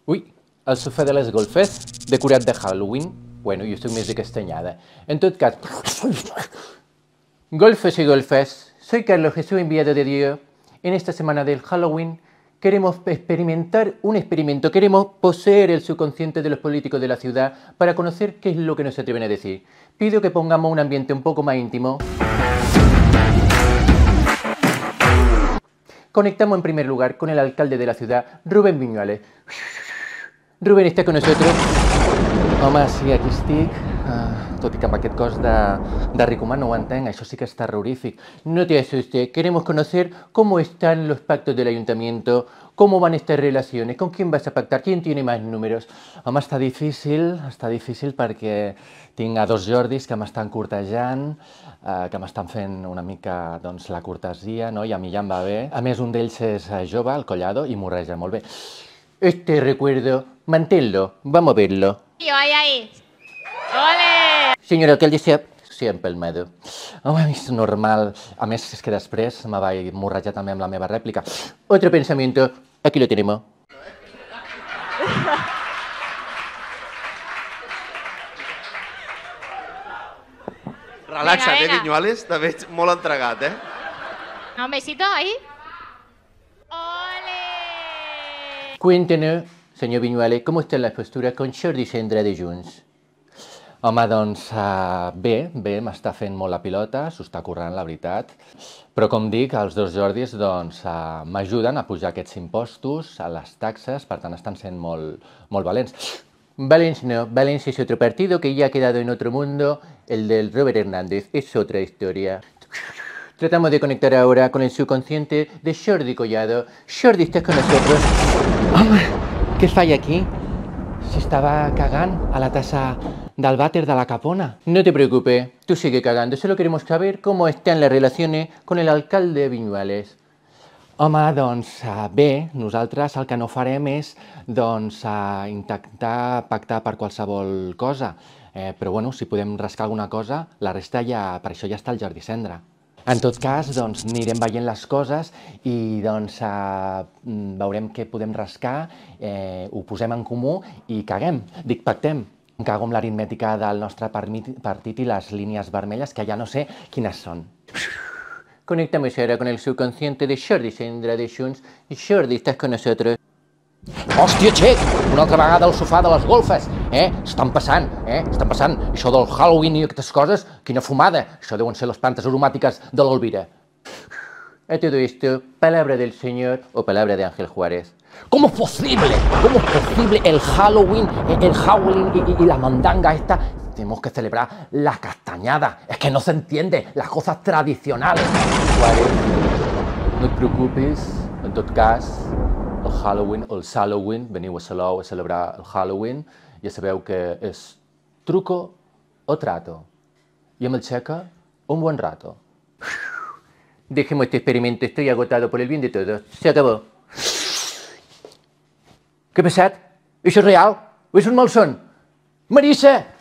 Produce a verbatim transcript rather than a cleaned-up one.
Ui, el sofà de les golfes, decorat de Halloween. Bueno, jo estic més de castanyada. En tot cas, golfes y golfes, soy Carlos Jesús, enviado de Dios. En esta semana del Halloween queremos experimentar un experimento, queremos poseer el subconsciente de los políticos de la ciudad para conocer qué es lo que nos atreven a decir. Pido que pongamos un ambiente un poco más íntimo. Conectamos en primer lugar con el alcalde de la ciudad, Rubén Viñuales. Rubén està con nosotros. Home, sí, aquí estic. Uh, tot i que amb aquest cos de, de ricomà no ho entenc, això sí que és terrorífic. No te asustes, queremos conocer cómo están los pactos del ayuntamiento, cómo van estas relaciones, con quién vas a pactar, quién tiene más números. Home, està difícil, està difícil perquè tinc a dos Jordis que m'estan cortejant, uh, que m'estan fent una mica doncs, la cortesia, no? I a mi ja em va bé. A més, un d'ells és jove, el Collado, i morreja molt bé. Este recuerdo, manténlo, vamos a verlo. Yo ahí, ahí. ¡Ole! Señora alcaldessa, s'hi ha empalmado. Home, és normal. A més, és que després me vaig morrejar també amb la meva rèplica. Otro pensamiento, aquí lo tenemos. Relaxa't, Venga, eh, venga. Viñuales? Te veig molt entregat, eh? Un besito ahí. ¡Ole! Cuéntenos, senyor Viñuales, com estan les postures con Jordi Sendra de Junts? Home, doncs, uh, bé, bé, m'està fent molt la pilota, s'ho està currant, la veritat. Però, com dic, els dos Jordis doncs, uh, m'ajuden a pujar aquests impostos, a les taxes, per tant, estan sent molt, molt valents. Valents no, Valents es otro partido que ya ha quedado en otro mundo, el del Robert Hernández, es otra historia. Tratamos de conectar ahora con el subconsciente de Jordi Collado. Jordi, ¿estás con nosotros? Home, què falla aquí? Si estaba cagant a la taza del váter de la Capona. No te preocupes, tú sigue cagando. Solo queremos saber cómo están las relaciones con el alcalde Viñuales. Home, doncs uh, bé, nosaltres el que no farem és doncs, uh, intentar pactar per qualsevol cosa. Eh, però bueno, si podem rascar alguna cosa, la resta ja, per això ja està el Jordi Sendra. En tot cas, doncs, anirem veient les coses i doncs, eh, veurem què podem rascar, eh, ho posem en comú i caguem. Dic, pactem. Em cago amb l'aritmètica del nostre partit i les línies vermelles, que ja no sé quines són. Conectamos ahora con el subconsciente de Jordi Sendra de Junts. Jordi, ¿estás con nosotros? Hòstia, xec! Una altra vegada al sofà de les golfes, eh? Estan passant, eh? Estan passant. Això del Halloween i aquestes coses, quina fumada. Això deuen ser les plantes aromàtiques de l'Olvira. A todo esto, palabra del señor o palabra de Ángel Juárez. ¿Cómo es posible? ¿Cómo es posible el Halloween, el Halloween y, y, y la mandanga esta? Tenemos que celebrar la castañada. Es que no se entiende, las cosas tradicionales. Juárez, no et preocupes, en tot cas, el Halloween, el Halloween, veniu a Salou a celebrar el Halloween, ja sabeu que és truco o trato. Y amb el checa, un buen rato. Dejemos este experimento, estoy agotado por el bien de todos. Se acabó. Què ha passat? Això és real? O és un malson? Marissa!